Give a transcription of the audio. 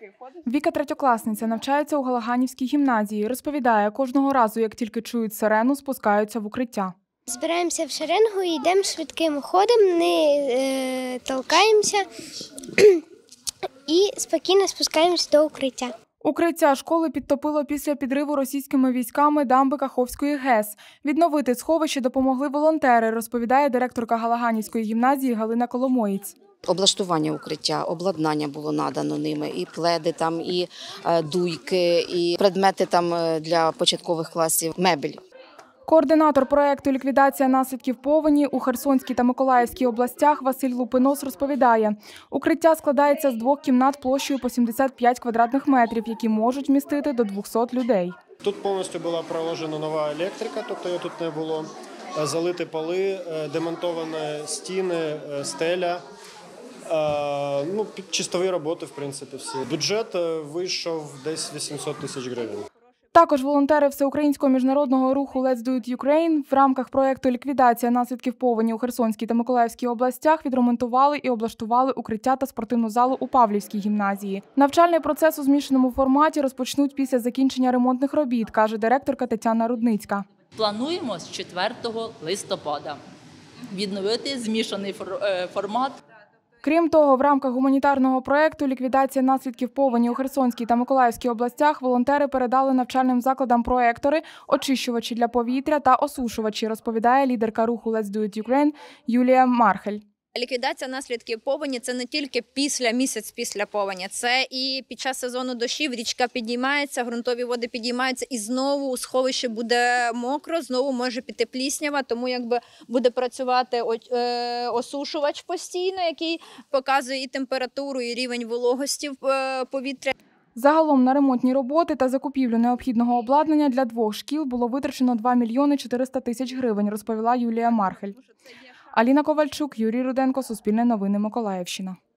Віка третьокласниця навчається у Галаганівській гімназії. Розповідає, кожного разу, як тільки чують сирену, спускаються в укриття. Збираємося в шеренгу і йдемо швидким ходом, не толкаємося і спокійно спускаємося до укриття. Укриття школи підтопило після підриву російськими військами дамби Каховської ГЕС. Відновити сховище допомогли волонтери, розповідає директорка Галаганівської гімназії Галина Коломоєць. Облаштування укриття, обладнання було надано ними, і пледи, і дуйки, і предмети для початкових класів, мебель. Координатор проєкту «Ліквідація наслідків повені» у Херсонській та Миколаївській областях Василь Лупинос розповідає, укриття складається з 2 кімнат площею по 75 квадратних метрів, які можуть вмістити до 200 людей. Тут повністю була проложена нова електрика, тобто її тут не було, залиті поли, демонтовані стіни, стеля. Чистові роботи, в принципі, всі. Бюджет вийшов десь 800 тисяч гривень. Також волонтери Всеукраїнського міжнародного руху «Let's do it Ukraine» в рамках проєкту «Ліквідація наслідків повені» у Херсонській та Миколаївській областях відремонтували і облаштували укриття та спортивну залу у Павлівській гімназії. Навчальний процес у змішаному форматі розпочнуть після закінчення ремонтних робіт, каже директорка Тетяна Рудницька. Плануємо з 4 листопада відновити змішаний формат. Крім того, в рамках гуманітарного проєкту «Ліквідація наслідків повені» у Херсонській та Миколаївській областях волонтери передали навчальним закладам проєктори, очищувачі для повітря та осушувачі, розповідає лідерка руху «Let's do it Ukraine» Юлія Мархель. Ліквідація наслідків повені – це не тільки місяць після повені, це і під час сезону дощів річка підіймається, ґрунтові води підіймаються і знову у сховищі буде мокро, знову може піти пліснява, тому буде працювати осушувач постійно, який показує і температуру, і рівень вологості повітря. Загалом на ремонтні роботи та закупівлю необхідного обладнання для 2 шкіл було витрачено 2 мільйони 400 тисяч гривень, розповіла Юлія Мархель. Аліна Ковальчук, Юрій Руденко, Суспільне новини, Миколаївщина.